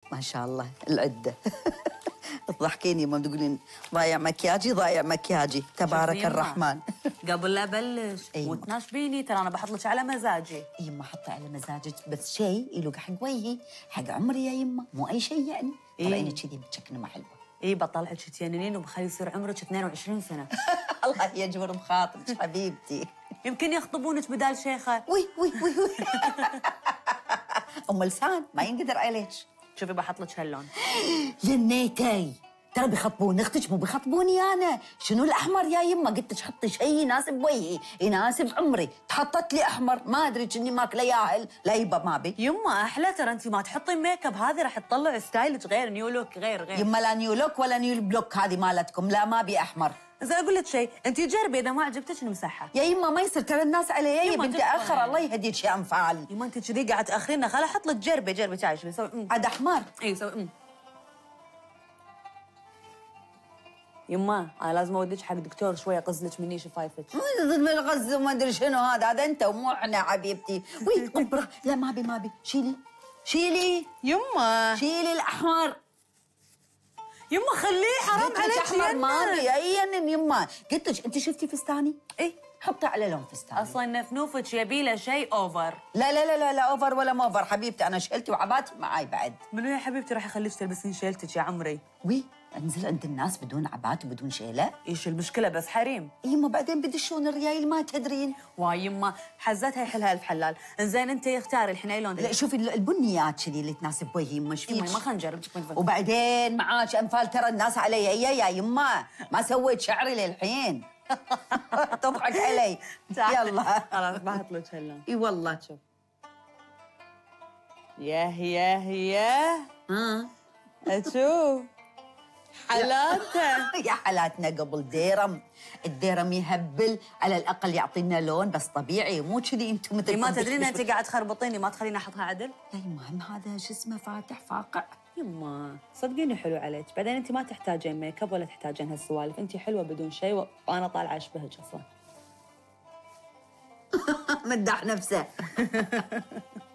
ما شاء الله العدة. تضحكيني يما تقولين ضايع مكياجي ضايع مكياجي، تبارك الرحمن. قبل لا ابلش أيوة. وتناشبيني ترى انا بحط لك على مزاجي. يما حطي على مزاجك بس شيء يلوق حق وجهي، حق عمري يا يما، مو اي شيء يعني. طلعيني كذي بتشكل ما حلوه. اي بطلعك تجننين وبخلي يصير عمرك 22 سنه. الله يجبر بخاطرك حبيبتي. يمكن يخطبونك بدال شيخه. وي وي وي وي. ام لسان ما ينقدر عليك. شوفي بحط لك هاللون. جنيتي ترى بيخطبون اختك مو بيخطبوني انا. شنو الاحمر يا يما؟ قلت لك حطي شيء يناسب وجهي يناسب عمري، تحطت لي احمر ما ادري كني ماكله ياهل. لا يبا ما بي. يما احلى ترى انت ما تحطين ميك اب، هذه راح تطلع ستايلك غير، نيو لوك غير. يما لا نيو لوك ولا نيو بلوك هذه مالتكم، لا ما بي احمر. زين اقول لك شيء، انت جربي اذا ما عجبتك نمسحها. يا يما ما يصير ترى الناس علي يا بنتي اخر. الله يهديك يا انفال. يما انت كذي قاعد تاخرينا، خل احط لك جربي تعالي شوفي سوي عاد احمر. اي سوي يما انا لازم اوديك حق دكتور شويه يقز لك مني شفايفك. من الغز وما ادري شنو هذا انت ومو احنا حبيبتي. وي قبره. لا ما بي شيلي يما شيلي الاحمر. يما خليه حرام عليك. احمر ما بي اي يما. قلت لك انت شفتي فستاني؟ اي حطي على لون فستاني. اصلا نفنوفك يبي له شيء اوفر. لا اوفر ولا موفر حبيبتي، انا شيلتي وعباتي معاي بعد. منو يا حبيبتي راح يخليك تلبسين شيلتك يا عمري؟ وي انزل عند الناس بدون عبات وبدون شيله؟ ايش المشكله بس حريم. يما بعدين بدشون الريايل ما تدرين. واي يما حزتها يحلها الف حلال. انزين انت اختاري الحين اي لون. لا شوفي البنيات كذي اللي تناسب وجهي يما. ايش فيك؟ ما خلينا نجرب. وبعدين معاك انفال ترى الناس علي يا يما ما سويت شعري للحين. تضحك علي. يلا خلاص بحط لك هاللون. اي والله. شوف ياه ها اشوف حالاته. يا حالاتنا قبل ديرم. الديرم يهبل على الاقل يعطينا لون بس طبيعي، مو كذي انتم مثل ما تدرين انت قاعد تخربطيني، ما تخليني احطها عدل. لا يما هذا شو اسمه فاتح فاقع. يما صدقيني حلو عليك، بعدين انت ما تحتاجين ميك اب ولا تحتاجين هالسوالف، انت حلوه بدون شيء وانا طالعه اشبهك اصلا. مدح نفسه.